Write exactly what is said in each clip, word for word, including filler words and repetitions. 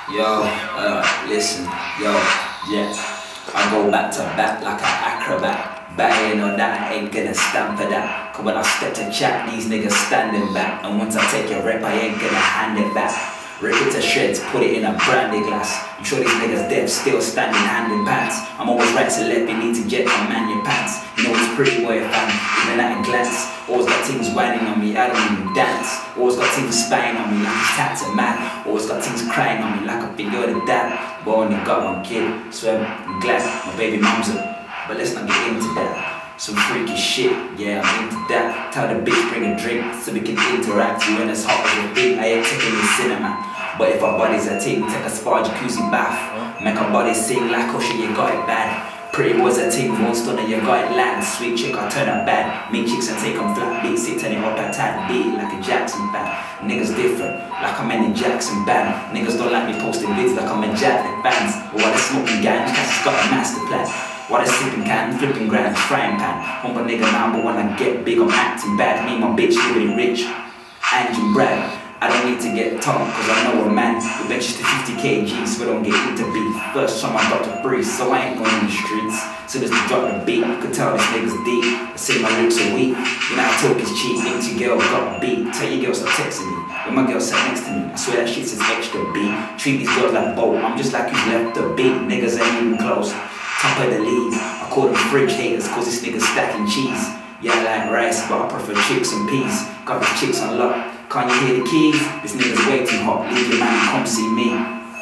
Yo, uh, listen, yo, yeah. I go back to back like an acrobat. Batting on that, I ain't gonna stand for that. Cause when I step to chat, these niggas standing back. And once I take your rep, I ain't gonna hand it back. Rip it to shreds, put it in a brandy glass. I'm sure these niggas dead, still standing hand in pants. I'm always right to let me need to jet and man your pants. You know it's pretty boy fam, even at a glance. Always got things whining on me, I don't even dance. Always got things spying on me like it's tattoo man. Always got things crying on me like I think you're the dad. But only got one kid, so I'm glad my baby mom's up. But let's not get into that. Some freaky shit, yeah, I'm into that. Tell the bitch bring a drink so we can interact. You when it's hot as a big, I ain't taking the cinema. But if our bodies are ting, take a spa jacuzzi bath. Make our bodies sing like oh shit, you got it bad. Pretty boys are ting, most on you got it land. Sweet chick, I turn her bad. Make chicks and take them flat beat, sit turn it up at tight beat like a Jackson band. Niggas different, like I'm in a Jackson band. Niggas don't like me posting vids like I'm a Jack fans. Or while they smoking ganj, cause it's got a master plan. While they sipping cans, flipping grams, frying pan. Hump a nigga now, but when I get big, I'm acting bad. Me and my bitch living rich, Andrew Brad. I don't need to get tongue, cause I know a man who benches to fifty kilograms, so we don't get into beef. First time I got to breathe, so I ain't going in the streets. So just to drop the beat, you could tell this nigga's deep. I say my lyrics are weak, you know how talk is cheap. Think your girl got a beat, tell your girl stop texting me. When my girl sat next to me, I swear that shit says extra beat. Treat these girls like boat, I'm just like who's left the beat. Niggas ain't even close, top of the league. I call them fridge haters, cause this nigga's stacking cheese. Yeah, I like rice, but I prefer chicks and peas. Got these chicks on lock. Can't you hear the keys? This nigga's way too hot, leave your man and come see me.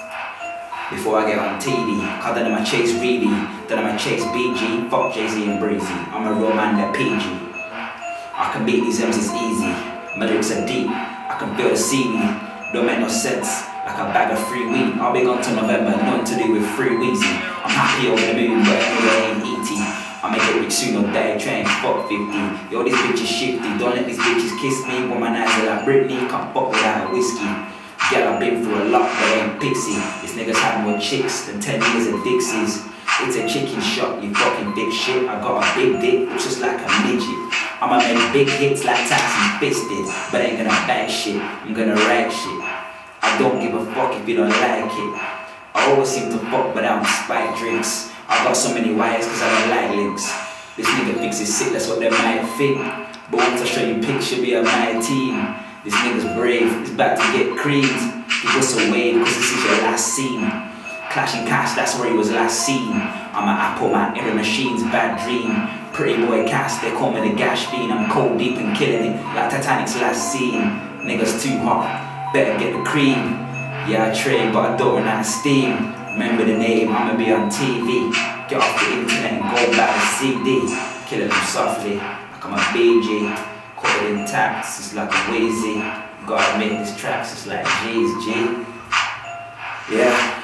Before I get on T V, cause then I'ma chase Reedy, then I'ma chase B G, fuck Jay-Z and Breezy. I'm a real man that P G. I can beat these M's, it's easy. My lyrics are deep, I can feel the seaweed. Don't make no sense, like a bag of free weed. I'll be gone till November, nothing to do with free Weezy. I'm happy over the moon, but anyway ain't E T. I make it rich soon or die, try and fuck fifty. Yo, these bitches shifty, don't let these bitches kiss me. When my eyes are like Britney, can't fuck without a whiskey. Girl, I've been through a lot, but I ain't pixie. These niggas have more chicks than ten years of Dixies. It's a chicken shot, you fucking big shit. I got a big dick, it's just like a midget. I'ma make big hits like Tyson Fisted, but I ain't gonna buy shit, I'm gonna write shit. I don't give a fuck if you don't like it. I always seem to fuck without spike drinks. I got so many wires cause I don't like links. This nigga thinks he's sick, that's what they might think. But once I show you pics, she'll be on my team. This nigga's brave, he's about to get creamed. He goes away because this is your last scene. Clashing Cash, that's where he was last seen. I'm an Apple man, every machine's bad dream. Pretty boy cast, they call me the gash fiend. I'm cold deep and killing it, like Titanic's last scene. Niggas too hot, better get the cream. Yeah, I train, but I don't run out of steam. Remember the name, I'ma be on T V. Get off the internet and go back to C D. Killing them softly, like I'm a B G. Caught it in tax, it's like a Wheezy. Gotta make these tracks, it's like G's G. Yeah.